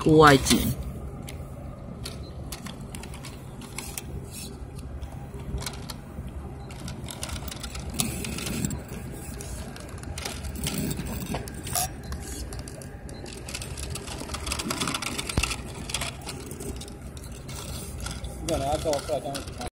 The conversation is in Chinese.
户外景。 你拿过来，过来当。